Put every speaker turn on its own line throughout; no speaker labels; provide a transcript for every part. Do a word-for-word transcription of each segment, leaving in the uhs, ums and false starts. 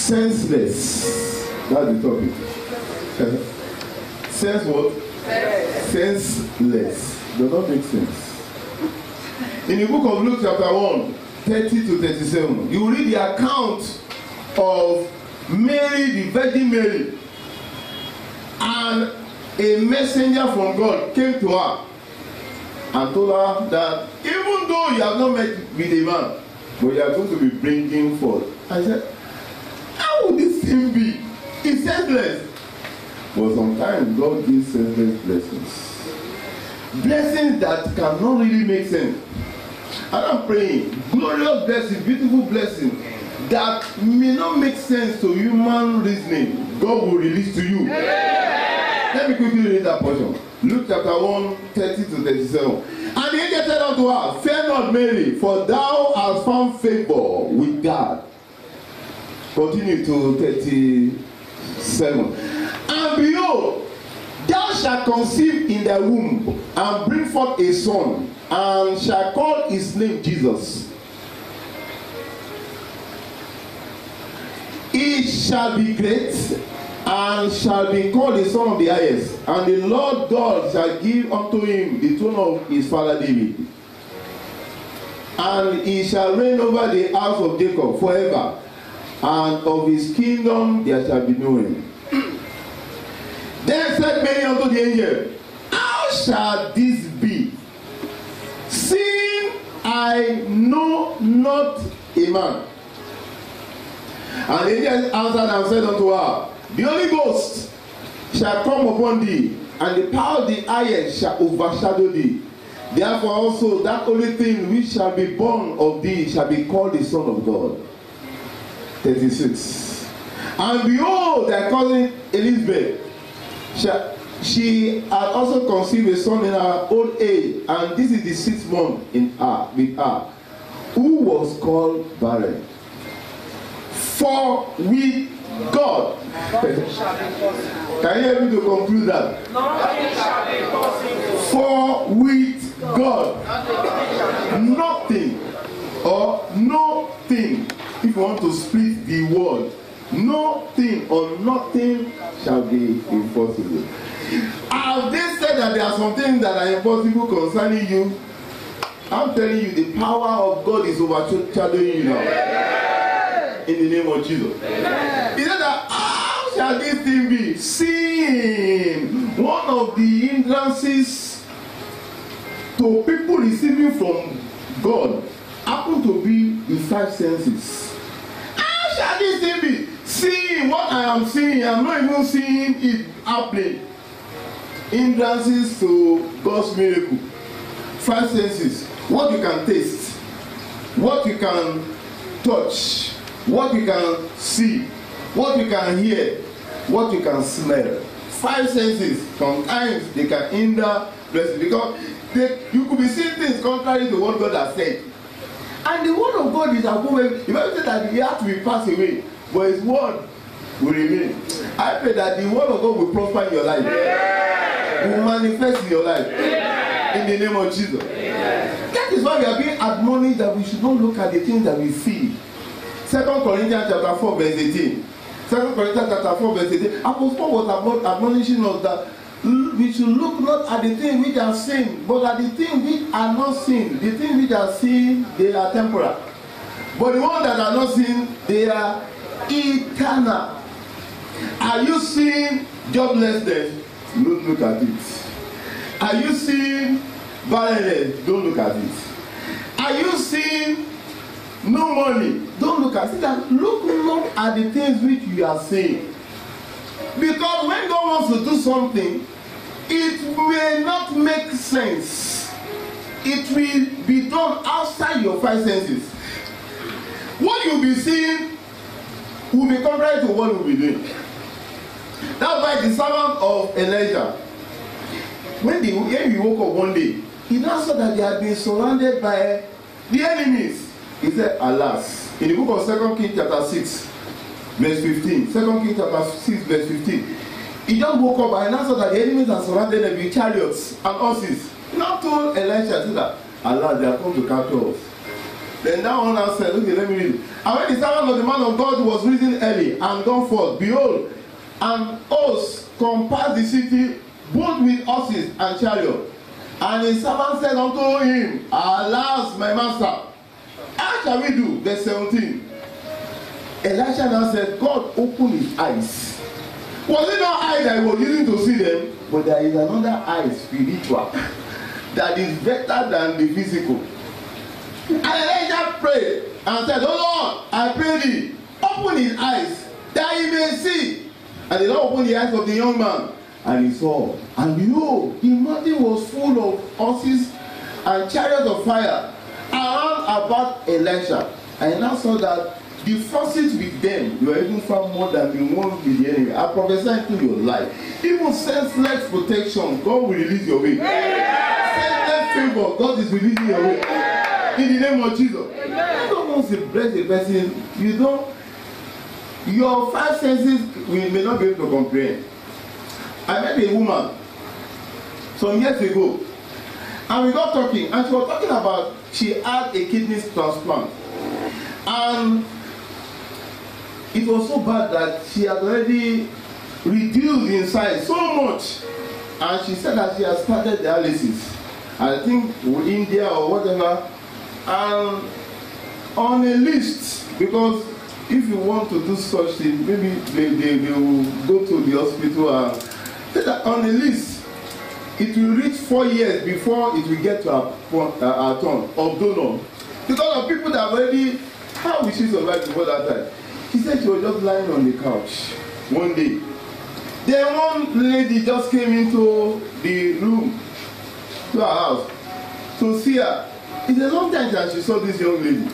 senseless. That's the topic. Sense what? Senseless. Does not make sense. In the book of Luke chapter one, thirty to thirty-seven, you read the account of Mary, the Virgin Mary, and a messenger from God came to her and told her that even though you have not met with a man, but you are going to be bringing forth. I said, how would this thing be? It's senseless. But sometimes God gives senseless blessings. Blessings that cannot really make sense. And I'm praying, glorious blessing, beautiful blessing that may not make sense to human reasoning, God will release to you. Yeah. Let me quickly read that portion. Luke chapter one, thirty to thirty-seven. And the angel said unto her, fear not, Mary, for thou hast found favor with God. Continue to thirty-seven. And behold, thou shalt conceive in thy womb, and bring forth a son, and shall call his name Jesus. He shall be great, and shall be called the Son of the Highest. And the Lord God shall give unto him the throne of his father David. And he shall reign over the house of Jacob forever, and of his kingdom there shall be no end. Then said Mary unto the angel, how shall this be, seeing I know not a man? And the angel answered and said unto her, the Holy Ghost shall come upon thee, and the power of the highest shall overshadow thee. Therefore also that holy thing which shall be born of thee shall be called the Son of God. thirty-six. And behold, thy cousin Elizabeth, shall, she had also conceived a son in her old age, and this is the sixth month in her with her, who was called barren. For with God, can you help me to conclude that? For with God, nothing or nothing, if you want to split the word, nothing or nothing shall be impossible. Have they said that there are some things that are impossible concerning you? I'm telling you, the power of God is overshadowing you now. In the name of Jesus. Amen. He said that, how shall this thing be? Seeing one of the hindrances to people receiving from God happen to be the five senses. How shall this thing be? Seeing what I am seeing, I'm not even seeing it happening. Hindrances to God's miracle. Five senses. What you can taste, what you can touch, what you can see, what you can hear, what you can smell. Five senses, sometimes they can hinder blessing because they, you could be seeing things contrary to what God has said. And the word of God is above. The Bible said that he had to be passed away, but his word will remain. I pray that the word of God will prosper in your life. Yeah. Will manifest in your life. Yeah. In the name of Jesus. Yeah. That is why we are being admonished that we should not look at the things that we see. Second Corinthians chapter four verse eighteen. Second Corinthians chapter four verse eighteen. Apostle Paul was admonishing us that we should look not at the things which are seen, but at the things which are not seen. The things which are seen, they are temporal. But the ones that are not seen, they are eternal. Are you seeing joblessness? Don't look at it. Are you seeing barrenness? Don't look at it. Are you seeing no money? Don't look at it. Look not at the things which you are seeing. Because when God wants to do something, it may not make sense. It will be done outside your five senses. What you'll be seeing will be contrary to what you'll be doing. That's why the servant of Elijah, when, the, when he woke up one day, he now saw that they had been surrounded by the enemies. He said, alas. In the book of Second Kings chapter six, verse fifteen. Second Kings chapter six, verse fifteen. He just woke up and now saw that the enemies are surrounded them with chariots and horses. He now told Elisha that, alas, they are come to capture us. Then that one now said, okay, let me read it. And when the servant of the man of God was risen early and gone forth, behold, an host compassed the city both with horses and chariots. And his servant said unto him, alas, my master, how shall we do? Verse seventeen. Elisha now said, God opened his eyes. Was it not eye that he was using to see them? But there is another eye, spiritual, that is better than the physical. And Elijah prayed and said, oh Lord, I pray thee, open his eyes, that he may see. And the Lord opened the eyes of the young man, and he saw. And behold, the mountain was full of horses and chariots of fire around about Elisha. And now saw that the forces with them were even far more than the one with the enemy. I prophesy into your life. Even senseless protection, God will release your way. Senseless favor, God is releasing your way. In the name of Jesus. You don't want to bless a person. You don't. Your five senses we may not be able to comprehend. I met a woman some years ago, and we got talking, and she was talking about she had a kidney transplant, and it was so bad that she had already reduced in size so much, and she said that she has started dialysis. I think in India or whatever, and on a list, because if you want to do such thing, maybe they, they, they will go to the hospital and say that on a list, it will reach four years before it will get to our, our turn of donor. Because of people that already, how will she survive before that time? She said she was just lying on the couch one day. Then one lady just came into the room to her house to see her. It's a long time that she saw this young lady.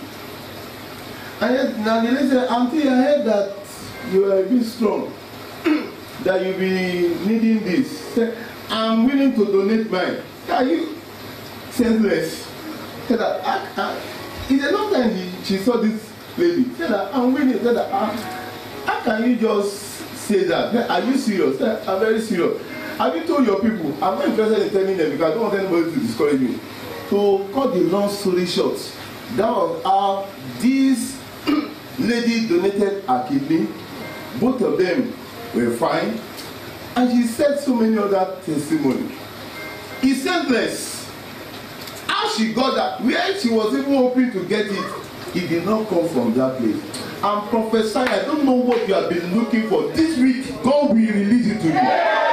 And yet, now the lady said, Auntie, I heard that you are a bit strong, that you'll be needing this. Said, I'm willing to donate mine. Are you senseless? Said that, I, I, it's a long time she, she saw this lady. Said that, I'm willing. Said that, ah, how can you just say that? Are you serious? Said, I'm very serious. Have you told your people? I'm not interested in telling them because I don't want anybody to discourage me. To cut the long story short, that was how this lady donated her kidney. Both of them were fine, and she said so many other testimonies. It's senseless. How she got that, where she was even hoping to get it, it did not come from that place. I'm prophesying, I don't know what you have been looking for. This week, God will release it to you.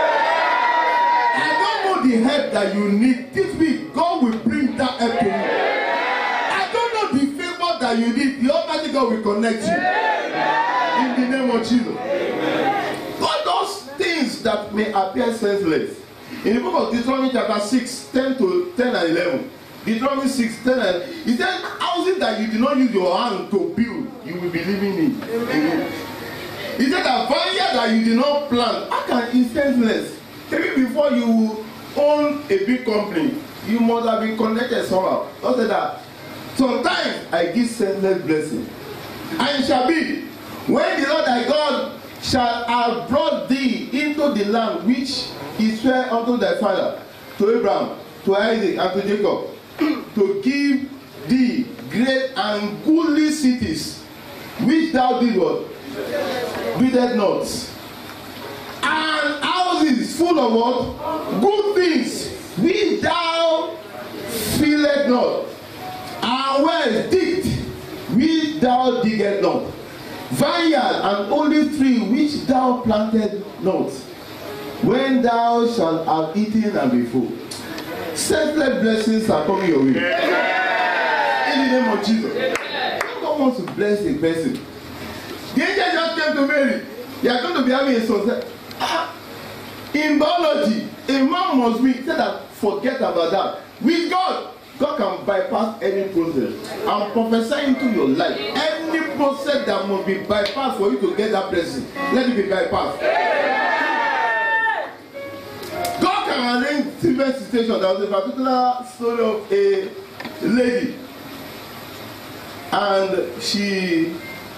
I don't know the help that you need. This week, God will bring that help to you. I don't know the favor that you need. The Almighty God will connect you. In the name of Jesus. God does things that may appear senseless. In the book of Deuteronomy chapter six, ten to ten and eleven. Deuteronomy six, ten and he said, how is it that you did not use your hand to build? You will be living in. Amen. He said that vineyard that you did not plant, how can it senseless? Maybe before you own a big company, you must have been connected somehow. Don't say that. Sometimes I give senseless blessing. And it shall be, when the Lord thy God shall have brought thee into the land which he sware unto thy father, to Abraham, to Isaac, and to Jacob, to give thee great and goodly cities, which thou did what? Builded not. And houses full of what? Good things, which thou filled not. And wells digged, which thou digged not. Vineyard and olive tree, which thou planted not. When thou shalt have eaten and be full. Senseless blessings are coming your way. In the name of Jesus. God wants to bless a person. The angel just came to Mary. You are going to be having a son. Ah, in biology, a man must be. He said that forget about that. With God, God can bypass any process. I'm prophesying into your life. Any process that must be bypassed for you to get that blessing, let it be bypassed. God can arrange different situations. There was a particular story of a lady, and she,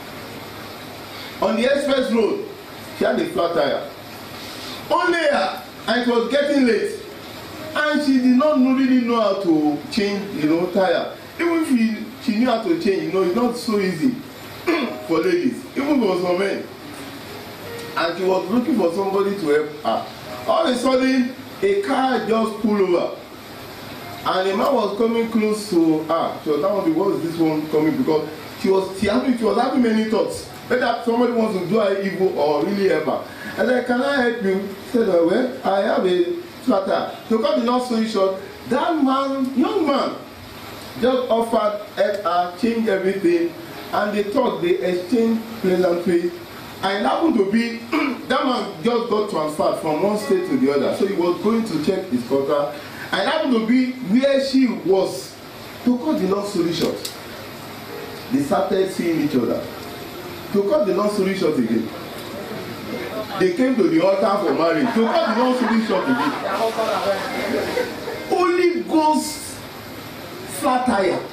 on the express road, she had a flat tire. Only her, and it was getting late. And she did not really know how to change, you know, tire. Even if she she knew how to change. You know, it's not so easy for ladies, even for men. And she was looking for somebody to help her. All of a sudden, a car just pulled over. And a man was coming close to her. She was now wondering, what is this one coming? Because she was, she, having, she was having many thoughts. Whether somebody wants to do her evil or really help her. And then, can I help you? She said, oh, well, I have a flat tire. So cut the long story short, that man, young man, just offered help her, changed everything. And they talked, they exchanged pleasantries. And it happened to be, that man just got transferred from one state to the other. So he was going to check his contract. And it happened to be where she was. To cut the long story short, they started seeing each other. To cut the long story short again, they came to the altar for marriage. To cut the long story short again, Holy Ghost flat tire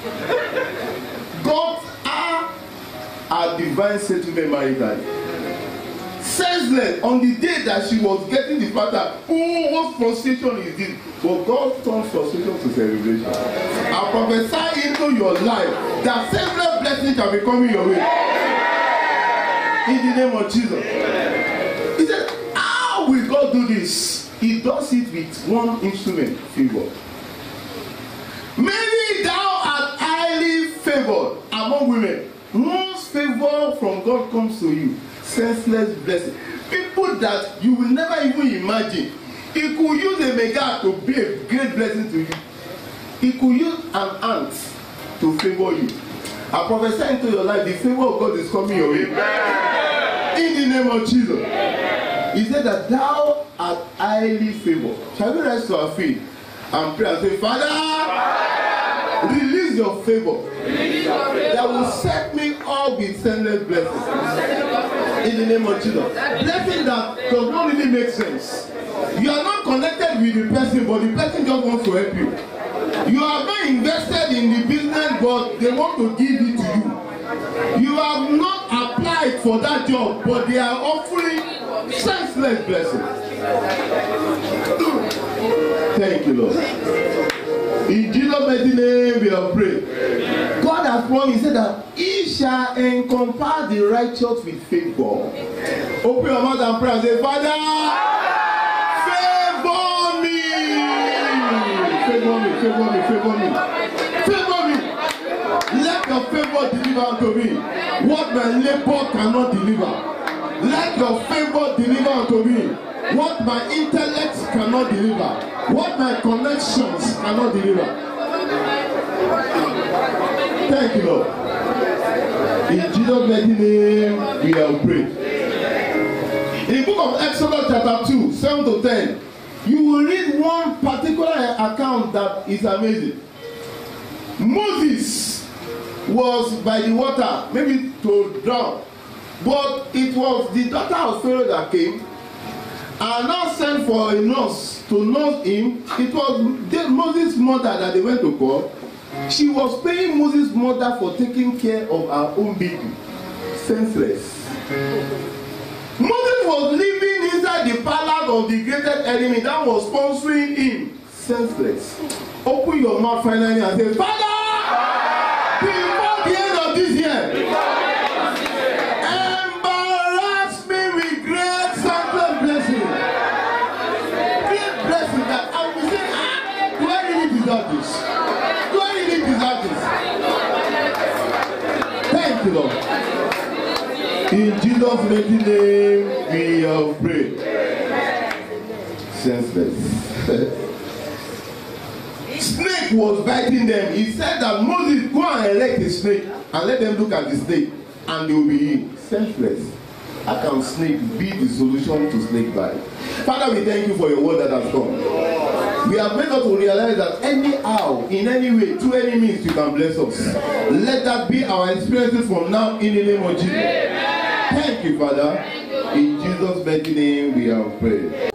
got her a divine settlement maritally. Senseless on the day that she was getting the flat tire. Oh, what frustration is this? But God turned frustration to celebration. I prophesy into your life that several blessings shall be coming your way. In the name of Jesus. He said, how will God do this? He does it with one instrument, favor. Maybe thou art highly favored among women. Once favor from God comes to you, senseless blessing. People that you will never even imagine. He could use a mega to be a great blessing to you. He could use an ant to favor you. I prophesy into your life, the favor of God is coming your way. In the name of Jesus. He said that thou art highly favored. Shall we rise to our feet and pray and say, Father, release your favor that will set me up with senseless blessings. In the name of Jesus. Blessing that does not really make sense. You are not connected with the person, but the person just wants to help you. You are not invested in the business, but they want to give it to you. You have not applied for that job, but they are offering senseless blessings. Thank you, Lord. In Jesus' mighty name we have prayed. God has promised, he said that he shall encompass the righteous with favor. Open your mouth and pray and say, Father, favor me. Favor me, favor me, favor me. Favor me. Let your favor deliver unto me what my labor cannot deliver. Let your favor deliver unto me what my intellect cannot deliver. What my connections cannot deliver. Thank you, Lord. In Jesus' mighty name we have prayed. In the book of Exodus chapter two, seven to ten, you will read one particular account that is amazing. Moses was by the water, maybe to drown, but it was the daughter of Pharaoh that came and now sent for a nurse to nurse him. It was Moses' mother that they went to call. She was paying Moses' mother for taking care of her own baby. Senseless. Moses was living inside the palace of the greatest enemy that was sponsoring him. Senseless. Open your mouth finally and say, Father, before the end of this year, embarrass me with great senseless blessing. Great blessing that I will say, ah, do I really deserve this? Do I really deserve this? Thank you, Lord. In Jesus' mighty name we have prayed. Senseless. Snake was biting them. He said that Moses, go and elect a snake and let them look at the snake and they will be healed. Senseless. How can snake be the solution to snake bite? Father, we thank you for your word that has come. We have made us to realize that anyhow, in any way, through any means, you can bless us. Let that be our experiences from now in the name of Jesus. Amen. Thank you, Father. In Jesus' mighty name we have prayed.